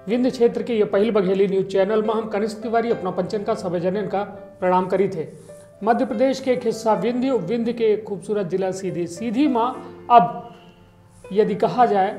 विंध्य क्षेत्र के ये पहल बघेली न्यूज चैनल में हम कनिष्ठ तिवारी अपना पंचन का सभी जनन का प्रणाम करी थे। मध्य प्रदेश के एक हिस्सा विंध्य के खूबसूरत जिला सीधी में अब यदि कहा जाए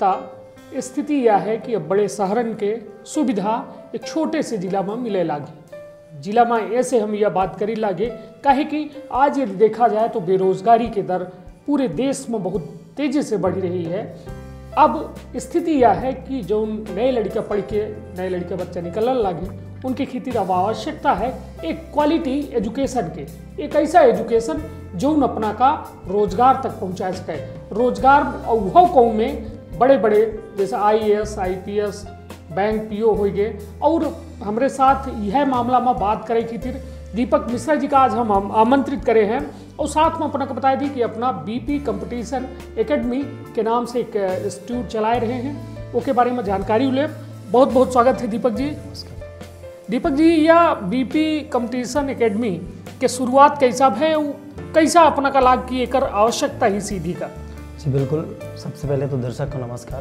तो स्थिति यह है कि अब बड़े शहरन के सुविधा एक छोटे से जिला में मिले लागे। जिला में ऐसे हम यह बात करी लागे काहे कि आज यदि देखा जाए तो बेरोजगारी के दर पूरे देश में बहुत तेजी से बढ़ रही है। अब स्थिति यह है कि जो नए लड़का पढ़ के नए लड़के बच्चा निकलने लगे उनके खातिर अब आवश्यकता है एक क्वालिटी एजुकेशन के, एक ऐसा एजुकेशन जो अपना का रोजगार तक पहुंचा सके। रोजगार वह कौन में बड़े बड़े जैसे IAS IPS बैंक PO हो गए। और हमारे साथ यह मामला में बात करे खातिर दीपक मिश्रा जी का आज हम आमंत्रित करे हैं और साथ में अपना को बता दी कि अपना BP कंपटीशन एकेडमी के नाम से एक इंस्टीट्यूट चलाए रहे हैं, उसके बारे में जानकारी ले। बहुत बहुत स्वागत है दीपक जी। दीपक जी, यह BP कंपटीशन एकेडमी के शुरुआत कैसा है, कैसा अपना का लाग की एक आवश्यकता ही सीधी का? जी बिल्कुल, सबसे पहले तो दर्शक को नमस्कार।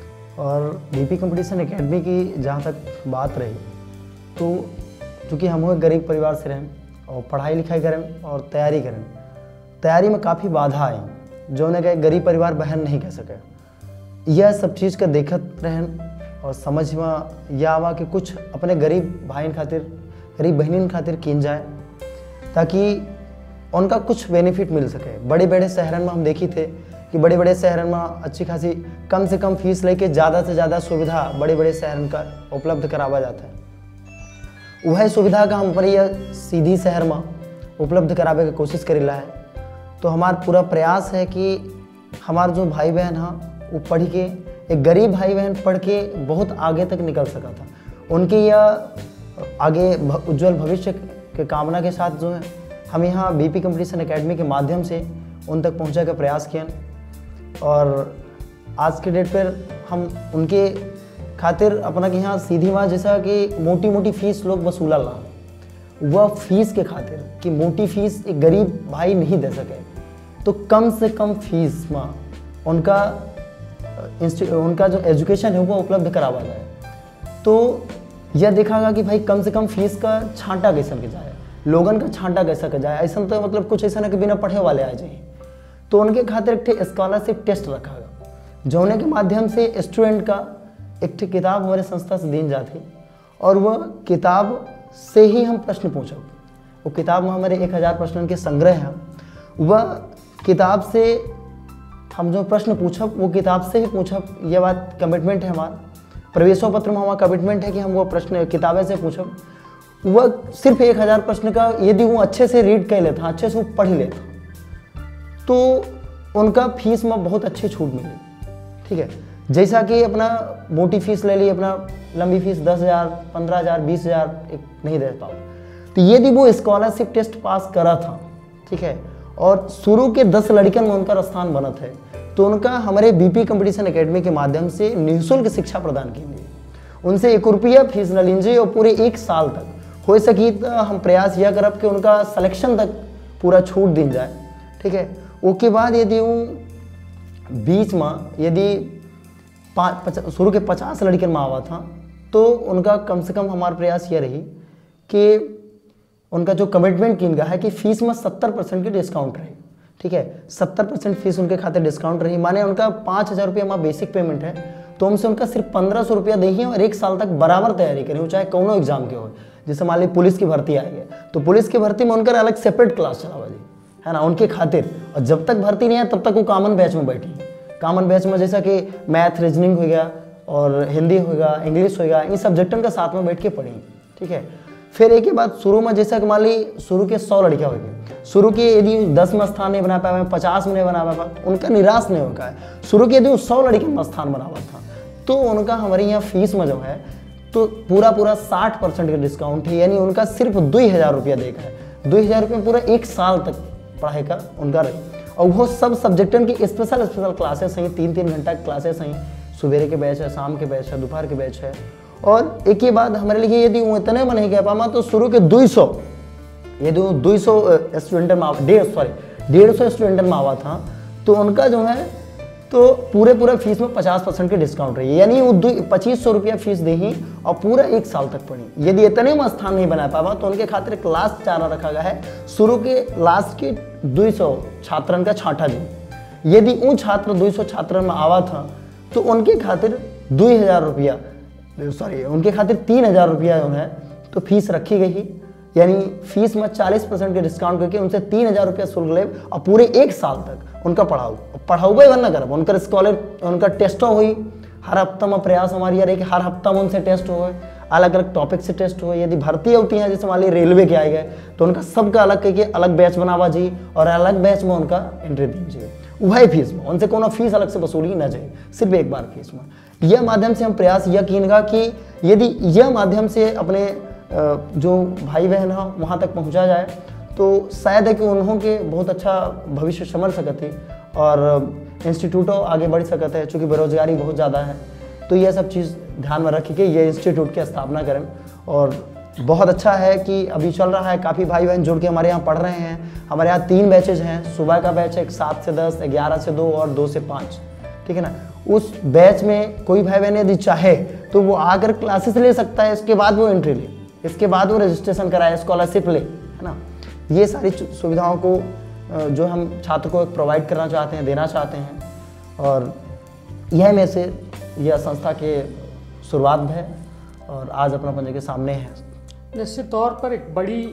और BP कंपटीशन एकेडमी की जहाँ तक बात रही तो चूँकि हम एक गरीब परिवार से रहें और पढ़ाई लिखाई करें और तैयारी में काफ़ी बाधा आई जो उन्हें गरीब परिवार बहन नहीं कह सके। यह सब चीज़ का देखत रहें और समझ में यह आवा कि कुछ अपने गरीब भाई खातिर गरीब बहन खातिर किन जाए ताकि उनका कुछ बेनिफिट मिल सके। बड़े बड़े शहरों में हम देखी थे कि बड़े बड़े शहरों में अच्छी खासी कम से कम फीस लेके ज़्यादा से ज़्यादा सुविधा बड़े बड़े शहरों का उपलब्ध करावा जाता है। वह सुविधा का हम पर यह सीधी शहर में उपलब्ध करावे की कोशिश करेला है। तो हमारा पूरा प्रयास है कि हमारे जो भाई बहन हैं वो पढ़ के, एक गरीब भाई बहन पढ़ के बहुत आगे तक निकल सका था। उनके यह आगे उज्जवल भविष्य के कामना के साथ जो है हम यहाँ BP कंपटीशन एकेडमी के माध्यम से उन तक पहुँचा का प्रयास किया। और आज के डेट पर हम उनके खातिर अपना कि यहाँ सीधी माँ जैसा कि मोटी मोटी फीस लोग वसूला ला, वह फीस के खातिर कि मोटी फीस एक गरीब भाई नहीं दे सके तो कम से कम फीस में उनका जो एजुकेशन है वो उपलब्ध करावा जाए। तो यह देखा गया कि भाई कम से कम फीस का छांटा कैसा के जाए, लोगन का छांटा कैसा के जाए। ऐसा तो मतलब कुछ ऐसा ना कि बिना पढ़े वाले आ जाए। तो उनके खातिर एक स्कॉलरशिप टेस्ट रखा गया जोने के माध्यम से स्टूडेंट का एक किताब हमारे संस्था से दी जाती और वह किताब से ही हम प्रश्न पूछब। वो किताब में हमारे 1000 प्रश्नों के संग्रह है। वह किताब से हम जो प्रश्न पूछब वो किताब से ही पूछब। यह बात कमिटमेंट है हमारा, प्रवेशो पत्र में हमारा कमिटमेंट है कि हम वो प्रश्न किताबें से पूछब। वह सिर्फ 1000 प्रश्न का यदि वो अच्छे से रीड कर लेता, अच्छे से वो पढ़ लेता तो उनका फीस में बहुत अच्छी छूट मिली। ठीक है, जैसा कि अपना मोटी फीस ले ली, अपना लंबी फीस 10,000 15,000 20,000 नहीं दे पाओ। तो यदि वो स्कॉलरशिप टेस्ट पास करा था, ठीक है, और शुरू के 10 लड़कन में उनका स्थान बना था तो उनका हमारे BP कंपटीशन एकेडमी के माध्यम से निःशुल्क शिक्षा प्रदान की गई। उनसे 1 रुपया फीस न लीजिए और पूरे 1 साल तक हो सकी तो हम प्रयास यह करब कि उनका सिलेक्शन तक पूरा छूट दी जाए। ठीक है, उसके बाद यदि बीच में यदि शुरू के 50 लड़कियों में आवा था तो उनका कम से कम हमारा प्रयास ये रही कि उनका जो कमिटमेंट किन गया है कि फीस में 70% की डिस्काउंट रही। ठीक है, 70% फीस उनके खाते डिस्काउंट रही, माने उनका 5,000 रुपया हमारा बेसिक पेमेंट है तो हमसे उनका सिर्फ 1,500 रुपया दही और 1 साल तक बराबर तैयारी करें, चाहे कौनो एग्जाम के हो। जैसे मान ली पुलिस की भर्ती आई है तो पुलिस की भर्ती में उनका अलग सेपरेट क्लास चलावा जी, है ना, उनके खातिर। और जब तक भर्ती नहीं है तब तक वो कॉमन बैच में बैठी, कॉमन बैच में जैसा कि मैथ रीजनिंग हो गया और हिंदी होगा, इंग्लिश होगा, इन सब्जेक्टों का साथ में बैठ के पढ़ी। ठीक है, फिर एक ही बात शुरू में जैसा कि मान ली शुरू के 100 लड़कियाँ हो गई, शुरू के यदि 10 में स्थान नहीं बना पाए, 50 में नहीं बना पाए, उनका निराश नहीं होगा है। शुरू के यदि 100 लड़कियों में स्थान बना हुआ था तो उनका हमारे यहाँ फीस में जो है तो पूरा 60% का डिस्काउंट है, यानी उनका सिर्फ 2,000 रुपया देगा है। 2,000 रुपया पूरा 1 साल तक पढ़ाई का उनका रही। और वो सब सब्जेक्टन की स्पेशल क्लासेस हैं, 3-3 घंटा की क्लासेस हैं, सवेरे के बैच है, शाम के बैच है, दोपहर के बैच है। और एक ही बात हमारे लिए यदि वो इतने में नहीं कह पामा तो शुरू के 200 स्टूडेंट में 150 स्टूडेंट में आवा था तो उनका जो है तो पूरे फीस में 50% के डिस्काउंट रही है, यानी वो 2500 रुपया फीस दे ही और पूरा 1 साल तक पढ़ी। यदि इतने में स्थान नहीं बना पावा तो उनके खातिर एक लास्ट चारा रखा गया है, शुरू के लास्ट के 200 छात्रन का छांटा जी। यदि वो छात्र 200 छात्रन में आवा था तो उनके खातिर 2000 रुपया, सॉरी उनके खातिर 3000 रुपया जो है तो फीस रखी गई ही, यानी फीस में 40% के डिस्काउंट करके उनसे 3000 रुपया शुल्क ले और पूरे 1 साल तक उनका पढ़ाऊबे बनना करब। उनका स्कॉलर उनका टेस्टों हुई, हर हफ्ता में प्रयास हमारी रही कि हर हफ्ता में उनसे टेस्ट हो, अलग अलग टॉपिक से टेस्ट हो। यदि भर्ती होती है जैसे मान ली रेलवे के आए गए तो उनका सबका अलग करके अलग बैच बनावा जी और अलग बैच में उनका एंट्री दीजिए, वही फीस में, उनसे कोनो फीस अलग से वसूली न जाए, सिर्फ एक बार फीस में। यह माध्यम से हम प्रयास यह कीनगा कि यदि यह माध्यम से अपने जो भाई बहन हो वहाँ तक पहुँचा जाए तो शायद है कि उन्हों के बहुत अच्छा भविष्य समझ सकते और इंस्टीट्यूटों आगे बढ़ सकते हैं, चूँकि बेरोजगारी बहुत ज़्यादा है। तो यह सब चीज़ ध्यान में रख के ये इंस्टीट्यूट की स्थापना करें। और बहुत अच्छा है कि अभी चल रहा है, काफ़ी भाई बहन जुड़ के हमारे यहाँ पढ़ रहे हैं। हमारे यहाँ 3 बैचेज हैं, सुबह का बैच है 7 से 10, 11 से 2 और 2 से 5, ठीक है ना। उस बैच में कोई भाई बहन यदि चाहे तो वो आकर क्लासेस ले सकता है, इसके बाद वो एंट्री ले, इसके बाद वो रजिस्ट्रेशन कराए, स्कॉलरशिप ले, है ना। ये सारी सुविधाओं को जो हम छात्र को प्रोवाइड करना चाहते हैं, देना चाहते हैं, और यह में से यह संस्था के शुरुआत है और आज अपना पंजे के सामने है। निश्चित तौर पर एक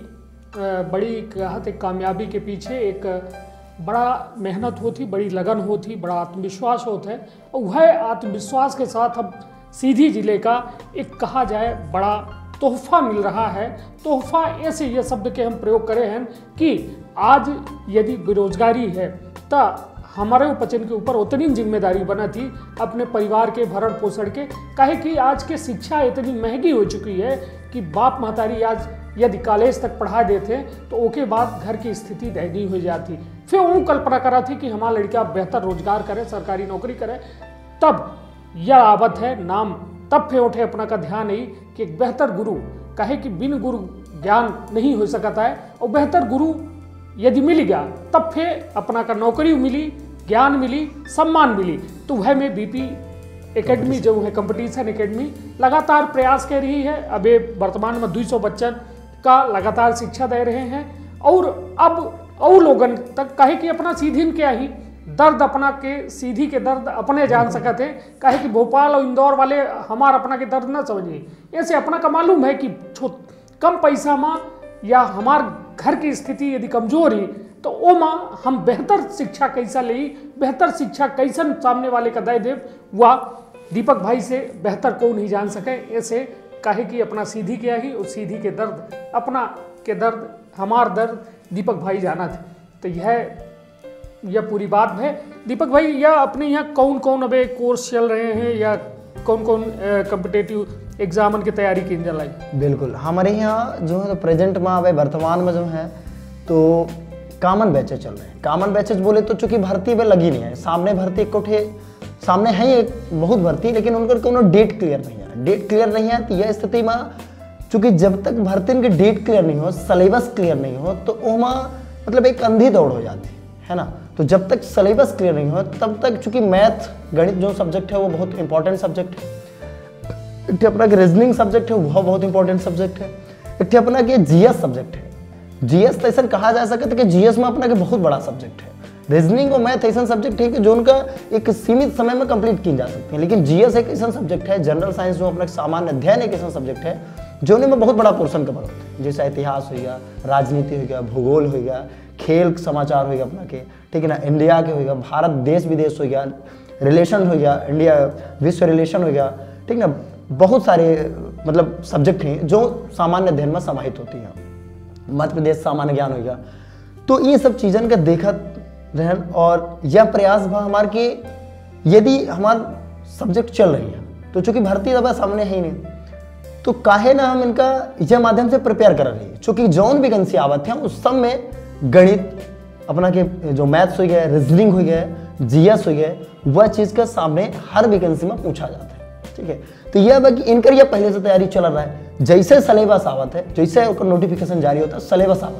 बड़ी कहत एक कामयाबी के पीछे एक बड़ा मेहनत होती, बड़ी लगन होती, बड़ा आत्मविश्वास होता है, और वह आत्मविश्वास के साथ अब सीधी जिले का एक कहा जाए बड़ा तोहफा मिल रहा है। तोहफा ऐसे ये शब्द के हम प्रयोग करे हैं कि आज यदि बेरोजगारी है तो हमारे उपचन के ऊपर उतनी जिम्मेदारी बना थी अपने परिवार के भरण पोषण के, काहे कि आज के शिक्षा इतनी महंगी हो चुकी है कि बाप महतारी आज यदि कॉलेज तक पढ़ा देते तो ओके बाद घर की स्थिति दयनीय हो जाती। फिर वो कल्पना करा थी कि हमारा लड़का बेहतर रोजगार करे, सरकारी नौकरी करे, तब यह आवत है नाम, तब फिर उठे अपना का ध्यान ही कि एक बेहतर गुरु, कहे कि बिन गुरु ज्ञान नहीं हो सकता है, और बेहतर गुरु यदि मिल गया तब फिर अपना का नौकरी मिली, ज्ञान मिली, सम्मान मिली। तो वह में बीपी एकेडमी जो है कंपटीशन एकेडमी लगातार प्रयास कर रही है। अब वर्तमान में 200 बच्चन का लगातार शिक्षा दे रहे हैं, और अब और लोगन तक कहे कि अपना सीधी क्या ही दर्द अपना के सीधी के दर्द अपने जान सकते हैं, कहे कि भोपाल और इंदौर वाले हमारा अपना के दर्द न समझिए। ऐसे अपना का मालूम है कि कम पैसा में या हमार घर की स्थिति यदि कमजोर ही तो ओ माँ हम बेहतर शिक्षा कैसा ले, बेहतर शिक्षा कैसन सामने वाले का दे देव, वह दीपक भाई से बेहतर को नहीं जान सके। ऐसे कहे कि अपना सीधी क्या ही, उस सीधी के दर्द अपना के दर्द हमार दर्द दीपक भाई जाना थे। तो यह पूरी बात है। दीपक भाई, यह अपने यहाँ कौन कौन अबे कोर्स चल रहे हैं या कौन कौन कम्पिटेटिव एग्जामन की तैयारी की जलाई? बिल्कुल, हमारे यहाँ जो है तो प्रेजेंट में अभी वर्तमान में जो है तो कॉमन बैचेज चल रहे हैं। कॉमन बैचेज बोले तो चूंकि भर्ती पे लगी नहीं है, सामने भर्ती इकट्ठे सामने है एक बहुत भर्ती, लेकिन उनका कोनो डेट क्लियर नहीं है। डेट क्लियर नहीं है तो यह स्थिति में चूंकि जब तक भर्ती की डेट क्लियर नहीं हो, सिलेबस क्लियर नहीं हो, तो ओमा मतलब एक अंधी दौड़ हो जाती है ना। तो जब तक सिलेबस क्लियर नहीं हो तब तक, चूंकि मैथ गणित जो सब्जेक्ट है वो बहुत इंपॉर्टेंट सब्जेक्ट है, एक अपना रीजनिंग सब्जेक्ट है वो बहुत इंपॉर्टेंट सब्जेक्ट है, एक अपना के जीएस सब्जेक्ट है। जीएस तो ऐसा कहा जा सकता है कि जीएस में अपना के बहुत बड़ा सब्जेक्ट है। रीजनिंग और मैथ ऐसा सब्जेक्ट है कि जो उनका एक सीमित समय में कंप्लीट की जा सकती है, लेकिन जीएस एक ऐसा सब्जेक्ट है, जनरल साइंस जो अपना सामान्य अध्ययन एक ऐसा सब्जेक्ट है जो उनमें बहुत बड़ा पोर्शन कवर होता है, जैसे इतिहास हो गया, राजनीति हो गया, भूगोल हो गया, खेल समाचार हो गया अपना के, ठीक है ना, इंडिया के हो गया, भारत देश विदेश हो गया, रिलेशन हो गया, इंडिया विश्व रिलेशन हो गया, ठीक ना। बहुत सारे मतलब सब्जेक्ट हैं जो सामान्य अध्ययन में समाहित होती हैं। मध्य प्रदेश सामान्य ज्ञान हो गया। तो ये सब चीज़न का देखत रहन और यह प्रयास भा हमार के यदि हमार सब्जेक्ट चल रही है तो चूंकि भर्ती दबा सामने है ही नहीं, तो काहे ना हम इनका यह माध्यम से प्रिपेयर कर रही है। चूंकि जौन भी वैकेंसी आवत है उस सब में गणित अपना के जो मैथ्स हो गया, रीजनिंग हो गया, जीएस हो गया, वह चीज़ का सामने हर वैकेंसी में पूछा जाता है, ठीक है। तो यह बाकी इनकर यह पहले से तैयारी चल रहा है। जैसे सिलेबस आवत है, जैसे नोटिफिकेशन जारी होता है, सिलेबस आवत है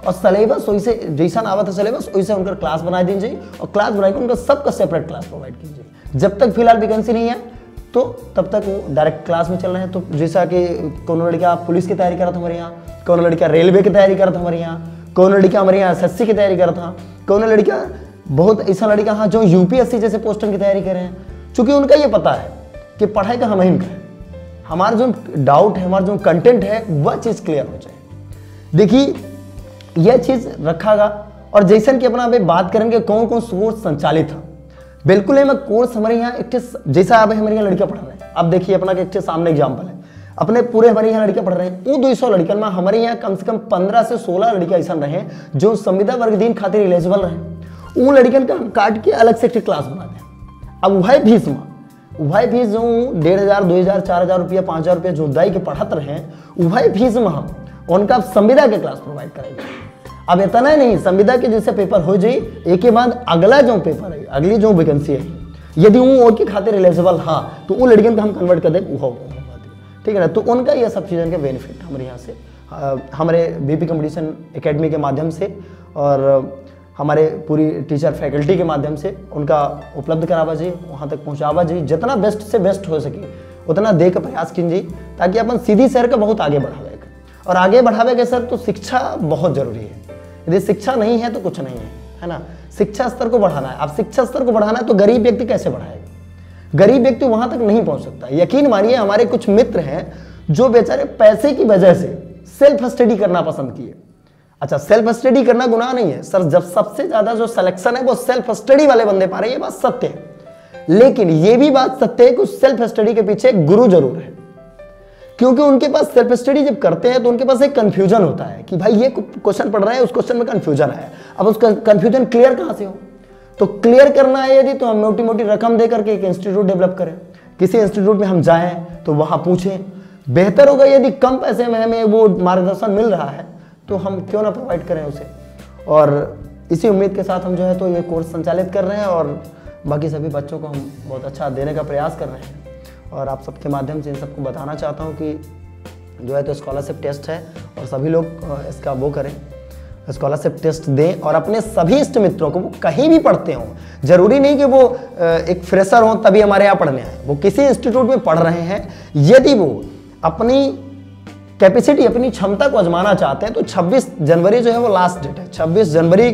और सिलेबस वैसे जैसा आवत है सिलेबस वैसे उनका क्लास बना दीजिए और क्लास बना के उनका सबका सेपरेट क्लास प्रोवाइड कीजिए। जब तक फिलहाल वैकेंसी नहीं है तो तब तक वो डायरेक्ट क्लास में चल रहे हैं। तो जैसा कि कौन लड़का पुलिस की तैयारी कर रहा था हमारे यहाँ, कौन लड़का रेलवे की तैयारी कर रहा था हमारे यहाँ, कौन लड़का हमारे यहाँ SSC की तैयारी कर रहा था, कौन लड़का बहुत ऐसा लड़का हाँ जो UPSC जैसे पोस्टर की तैयारी कर रहे हैं। चूंकि उनका ये पता है कि पढ़ाई का हम ही का है, हमारा जो डाउट है, हमारा जो कंटेंट है वह चीज़ क्लियर हो जाए। देखिए यह चीज़ रखागा। और जैसन कि अपना अभी बात करेंगे कौन कौन कोर्स संचालित है, बिल्कुल है मैं कोर्स हमारे यहाँ एक जैसा अब हमारे यहाँ लड़कियाँ पढ़ रहे हैं। अब देखिए अपना एक सामने एग्जाम्पल है, अपने पूरे हमारे यहाँ लड़कियाँ पढ़ रहे हैं, वो 200 लड़कियों में हमारे यहाँ कम से कम 15 से 16 लड़कियाँ ऐसा रहे जो संविदा वर्ग दिन खातिर एलिजिबल रहे। वो लड़कियन का काट के अलग से क्लास बना दें। अब वही फीस जो 1500, 2000, 4000 रुपया, 5000 रुपया जो दाई के पढ़ाते रहे वही फीस में हम उनका संविदा के क्लास प्रोवाइड करेंगे। अब इतना ही नहीं, संविदा के जैसे पेपर हो जाए एक के बाद अगला जो पेपर है, अगली जो वैकेंसी है, यदि वो और की खातिर एलिजिबल हाँ तो वो लड़कियन का हम कन्वर्ट कर दें वो, ठीक है ना। तो उनका ये सब चीज़ों के बेनिफिट हमारे यहाँ से हमारे BP कंपटीशन एकेडमी के माध्यम से और हमारे पूरी टीचर फैकल्टी के माध्यम से उनका उपलब्ध करावा जाए, वहाँ तक पहुँचावा जाए। जितना बेस्ट से बेस्ट हो सके उतना दे का प्रयास कीजिए ताकि अपन सीधी शहर का बहुत आगे बढ़ावे। और आगे बढ़ावे के सर तो शिक्षा बहुत जरूरी है। यदि शिक्षा नहीं है तो कुछ नहीं है ना। शिक्षा स्तर को बढ़ाना है। अब शिक्षा स्तर को बढ़ाना है तो गरीब व्यक्ति कैसे बढ़ाएगा? गरीब व्यक्ति वहां तक नहीं पहुंच सकता। यकीन मानिए हमारे कुछ मित्र हैं जो बेचारे पैसे की वजह से सेल्फ स्टडी करना पसंद किए। अच्छा, सेल्फ स्टडी करना गुनाह नहीं है सर, जब सबसे ज्यादा जो सिलेक्शन है वो सेल्फ स्टडी वाले बंदे पा रहे हैं, ये बात सत्य है। लेकिन ये भी बात सत्य है कि सेल्फ स्टडी के पीछे एक गुरु जरूर है, क्योंकि उनके पास सेल्फ स्टडी जब करते हैं तो उनके पास एक कंफ्यूजन होता है कि भाई ये क्वेश्चन पढ़ रहा है, उस क्वेश्चन में कंफ्यूजन है। अब उसका कंफ्यूजन क्लियर कहां से हो? तो क्लियर करना है यदि तो हम मोटी मोटी रकम दे करके एक इंस्टीट्यूट डेवलप करें, किसी इंस्टीट्यूट में हम जाएं तो वहां पूछें। बेहतर होगा यदि कम पैसे में हमें वो मार्गदर्शन मिल रहा है तो हम क्यों ना प्रोवाइड करें उसे। और इसी उम्मीद के साथ हम जो है तो ये कोर्स संचालित कर रहे हैं और बाकी सभी बच्चों को हम बहुत अच्छा देने का प्रयास कर रहे हैं। और आप सबके माध्यम से इन सबको बताना चाहता हूँ कि जो है तो स्कॉलरशिप टेस्ट है और सभी लोग इसका वो करें, स्कॉलरशिप टेस्ट दें और अपने सभी इष्ट मित्रों को, वो कहीं भी पढ़ते हों, जरूरी नहीं कि वो एक फ्रेशर हो तभी हमारे यहाँ पढ़ने आए, वो किसी इंस्टीट्यूट में पढ़ रहे हैं, यदि वो अपनी कैपेसिटी, अपनी क्षमता को आजमाना चाहते हैं तो 26 जनवरी जो है वो लास्ट डेट है। 26 जनवरी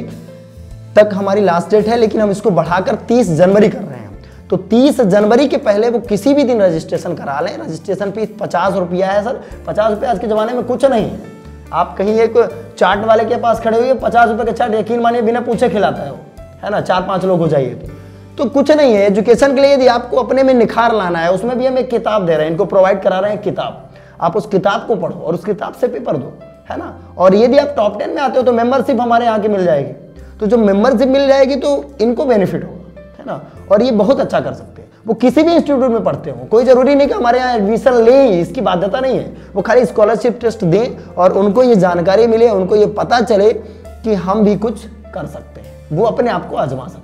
तक हमारी लास्ट डेट है, लेकिन हम इसको बढ़ाकर 30 जनवरी कर रहे हैं। तो 30 जनवरी के पहले वो किसी भी दिन रजिस्ट्रेशन करा लें। रजिस्ट्रेशन फीस 50 रुपया है सर। 50 रुपये आज के ज़माने में कुछ नहीं है। आप कहीं एक चाट वाले के पास खड़े हुए 50 रुपये का चाट यकीन मानिए बिना पूछे खिलाता है वो, है ना। 4-5 लोग हो जाइए तो कुछ नहीं है। एजुकेशन के लिए यदि आपको अपने में निखार लाना है, उसमें भी हम एक किताब दे रहे हैं, इनको प्रोवाइड करा रहे हैं किताब। आप उस किताब को पढ़ो और उस किताब से पेपर दो, है ना। और यदि आप टॉप 10 में आते हो तो मेंबरशिप हमारे यहाँ की मिल जाएगी। तो जो मेंबरशिप मिल जाएगी तो इनको बेनिफिट होगा, है ना। और ये बहुत अच्छा कर सकते हैं। वो किसी भी इंस्टीट्यूट में पढ़ते हो, कोई जरूरी नहीं कि हमारे यहाँ एडमिशन लें, इसकी बाध्यता नहीं है। वो खाली स्कॉलरशिप टेस्ट दें और उनको ये जानकारी मिले, उनको ये पता चले कि हम भी कुछ कर सकते हैं, वो अपने आप को आजमा सकते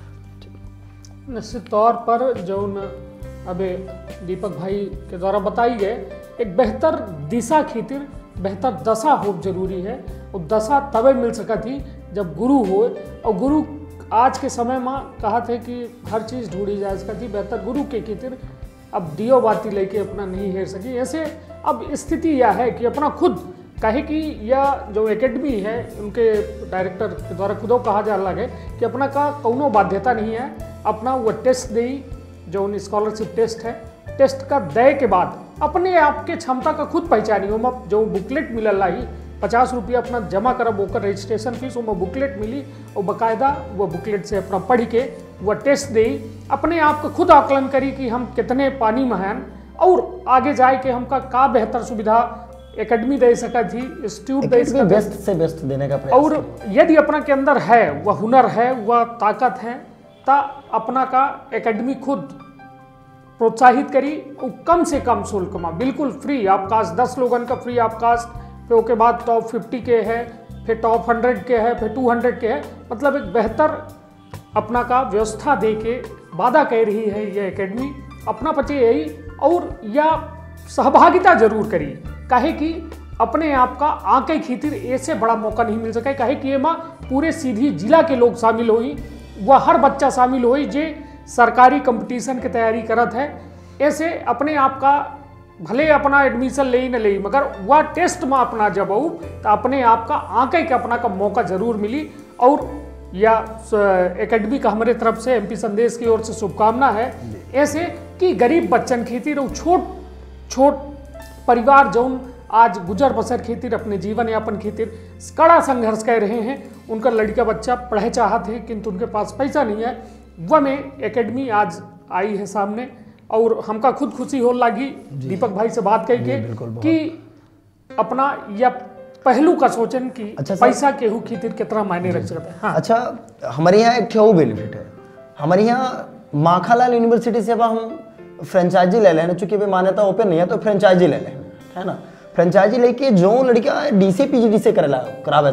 हैं। निश्चित तौर पर जो अबे दीपक भाई के द्वारा बताई गए एक बेहतर दिशा खातिर बेहतर दशा हो जरूरी है। और दशा तबे मिल सका थी जब गुरु हो, और गुरु आज के समय में कहा थे कि हर चीज़ ढूंढी जा सकती, बेहतर गुरु के खातिर अब दियो बाती लेके अपना नहीं हेर सकी। ऐसे अब स्थिति यह है कि अपना खुद कहे कि यह जो एकेडमी है उनके डायरेक्टर के द्वारा खुदो कहा जा लगे कि अपना का कौनो बाध्यता नहीं है, अपना वो टेस्ट दे जो स्कॉलरशिप टेस्ट है, टेस्ट का दे के बाद अपने आप के क्षमता का खुद पहचानी। वो जो बुकलेट मिलल रही 50 रुपया अपना जमा करब, ओकर रजिस्ट्रेशन फीस, वो बुकलेट मिली और बाकायदा वो बुकलेट से अपना पढ़ के वह टेस्ट दे, अपने आप का खुद आकलन करी कि हम कितने पानी में हैं और आगे जाए के हमका का बेहतर सुविधा एकेडमी दे सका थी, इंस्टीट्यूट दे सका, बेस्ट से बेस्ट देने का प्रयास। और यदि अपना के अंदर है वह हुनर है, वह ताकत है, ता अपना का एकेडमी खुद प्रोत्साहित करी। कम से कम शुल्क में बिल्कुल फ्री आपकास्ट, 10 लोगन का फ्री आपकास्ट, फिर उसके बाद टॉप 50 के है, फिर टॉप 100 के है, फिर 200 के है। मतलब एक बेहतर अपना का व्यवस्था दे के वादा कह रही है यह एकेडमी। अपना पचे यही और या सहभागिता जरूर करी, काहे कि अपने आप का आके खातिर ऐसे बड़ा मौका नहीं मिल सका कहे कि माँ पूरे सीधी जिला के लोग शामिल हुई, वह हर बच्चा शामिल हुई जे सरकारी कंपटीशन की तैयारी करत है। ऐसे अपने आप का भले अपना एडमिशन ले ही न ले, मगर वह टेस्ट में अपना जब आऊ तो अपने आप का आके के अपना का मौका जरूर मिली। और या एकेडमी का हमारे तरफ से MP संदेश की ओर से शुभकामना है ऐसे कि गरीब बच्चन खातिर और छोट छोट परिवार जौन आज गुजर बसर खातिर अपने जीवन यापन खातिर कड़ा संघर्ष कर रहे हैं, उनका लड़का बच्चा पढ़े चाहते हैं किंतु उनके पास पैसा नहीं है, वह में एकेडमी आज आई है सामने। और हमका खुद खुशी हो लगी दीपक भाई से बात करके कि अपना या पहलू का सोचन कि अच्छा पैसा केहू खातिर कितना मायने रख सकता है। हाँ। अच्छा हमारे यहाँ एक ठेऊ बेनिफिट है, हमारे यहाँ माखालाल यूनिवर्सिटी से अब हम फ्रेंचाइजी ले लेना, चूंकि मान्यता ओपन नहीं है तो फ्रेंचाइजी ले लेना, है ना। फ्रेंचाइजी लेके जो लड़का DC PGD से करावे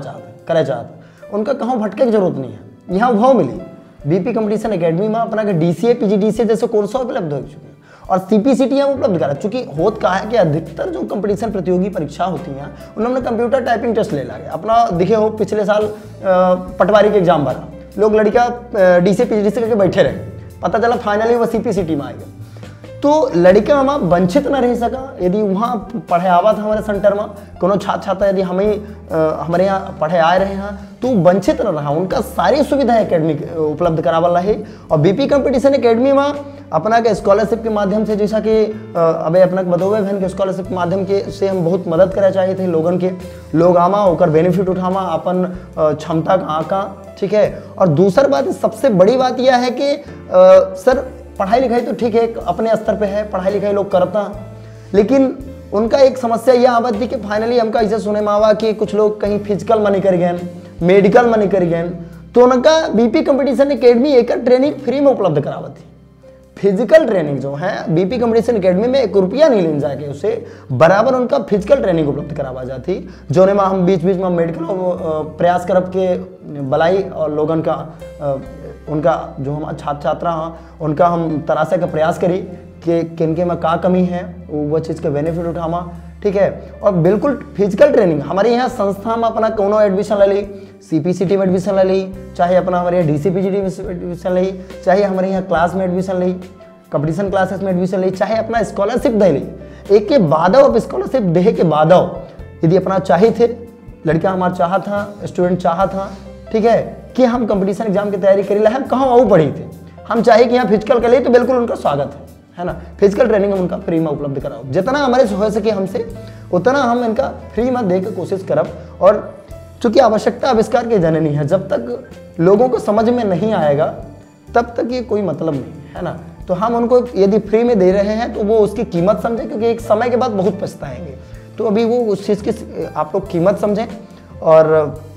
चाहते उनका कहाँ भटके की जरूरत नहीं है, यहाँ भाव मिली BP कंपटीशन एकेडमी में अपना के DCA PGD से जैसे कोर्स उपलब्ध हो चुके हैं और CPCT हम उपलब्ध करा। चूंकि होत कहा है कि अधिकतर जो कंपटीशन प्रतियोगी परीक्षा होती हैं उन्होंने कंप्यूटर टाइपिंग टेस्ट ले लागे अपना दिखे हो। पिछले साल पटवारी के एग्जाम भरा, लोग लड़का DC PGD से करके बैठे रहे, पता चला फाइनली वो CPCT में आएगा। तो लड़का वहाँ वंचित न रह सका, यदि वहाँ पढ़े आवा था हमारे सेंटर में कोनो छात्र छात्रा यदि हमारे यहाँ पढ़े आ रहे हैं तो वंचित न रहा, उनका सारी सुविधा एकेडमी उपलब्ध करावल रही। और BP कंपटीशन एकेडमी में अपना के स्कॉलरशिप के माध्यम से, जैसा कि अबे अपना बतौवे बहन के स्कॉलरशिप के माध्यम के से हम बहुत मदद करे चाहिए थे लोगन के, लोग आमा होकर बेनिफिट उठावा अपन क्षमता का आका, ठीक है। और दूसरी बात सबसे बड़ी बात यह है कि सर पढ़ाई लिखाई तो ठीक है अपने स्तर पे है, पढ़ाई लिखाई लोग करता, लेकिन उनका एक समस्या यह आवत थी कि फाइनली हमका ऐसे सुने में आवा कि कुछ लोग कहीं फिजिकल में निकल गए, मेडिकल में निकल गए, तो उनका BP कंपटीशन एकेडमी एक ट्रेनिंग फ्री में उपलब्ध करावत थी। फिजिकल ट्रेनिंग जो है BP कंपटीशन एकेडमी में 1 रुपया नहीं लेन जाके उससे बराबर उनका फिजिकल ट्रेनिंग उपलब्ध करावा जाती, जोने में हम बीच बीच में मेडिकल प्रयास करब के बलाई और लोगन का उनका जो हमारे छात्र छात्रा हैं उनका हम तराशे का प्रयास करी कि किनके में का कमी है वो चीज़ का बेनिफिट उठावा, ठीक है। और बिल्कुल फिजिकल ट्रेनिंग हमारे यहाँ संस्था में अपना कोनो एडमिशन ले ली, CPCT में एडमिशन ले ली, चाहे अपना हमारे यहाँ DC PGD में एडमिशन ली, चाहे हमारे यहाँ क्लास में एडमिशन ली, कंपटीशन क्लासेस में एडमिशन ली, चाहे अपना स्कॉलरशिप दे ली, एक के बाद अब स्कॉलरशिप दे के बाद यदि अपना चाहे थे लड़का हमारा चाहा था, स्टूडेंट चाहा था, ठीक है, कि हम कंपटीशन एग्जाम की तैयारी करी ला, हम कहाँ आऊ पढ़ी थे, हम चाहे कि यहाँ फिजिकल कर ले तो बिल्कुल उनका स्वागत है ना। फिजिकल ट्रेनिंग हम उनका फ्री में उपलब्ध कराओ, जितना हमारे से हो सके हमसे उतना हम इनका फ्री में दे के कोशिश करब। और चूंकि आवश्यकता आविष्कार की जननी है, जब तक लोगों को समझ में नहीं आएगा तब तक ये कोई मतलब नहीं है ना। तो हम उनको यदि फ्री में दे रहे हैं तो वो उसकी कीमत समझें, क्योंकि एक समय के बाद बहुत पछताएंगे। तो अभी वो उस चीज़ की आप लोग कीमत समझें और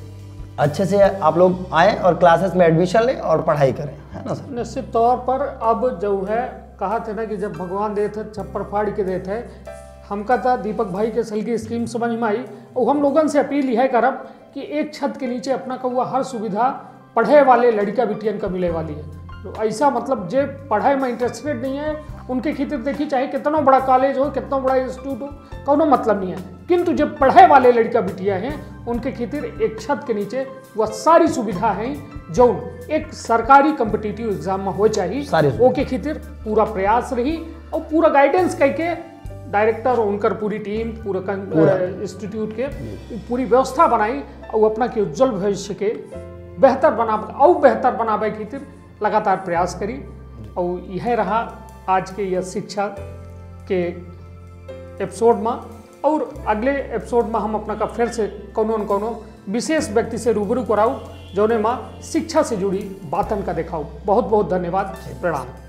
अच्छे से आप लोग आएँ और क्लासेस में एडमिशन लें और पढ़ाई करें, है ना सर। निश्चित तौर पर अब जो है कहा थे ना कि जब भगवान देते छप्पर फाड़ के देते, हमका था दीपक भाई के सल की स्कीम समझ में आई और हम लोगों से अपील यह करब कि एक छत के नीचे अपना का हुआ हर सुविधा पढ़े वाले लड़का बिटियन का मिले वाली है। तो ऐसा मतलब जो पढ़ाई में इंटरेस्टेड नहीं है उनके खातिर देखिए चाहे कितना बड़ा कॉलेज हो, कितना बड़ा इंस्टीट्यूट हो, कोनो मतलब नहीं है, किंतु जब पढ़े वाले लड़का बिटिया हैं उनके खातिर एक छत के नीचे वह सारी सुविधा है जो एक सरकारी कॉम्पिटिटिव एग्जाम में हो चाहिए, ओके खातिर पूरा प्रयास रही और पूरा गाइडेंस करके डायरेक्टर और उनकर पूरी टीम पूरा इंस्टीट्यूट के पूरी व्यवस्था बनाई और अपना के उज्जवल भविष्य के बेहतर बनावे खातिर लगातार प्रयास करी। और यह रहा आज के यह शिक्षा के एपिसोड में। और अगले एपिसोड में हम अपना का फिर से कोनो न कोनो विशेष व्यक्ति से रूबरू कराऊँ जोने माँ शिक्षा से जुड़ी बातन का दिखाऊँ। बहुत बहुत धन्यवाद, प्रणाम।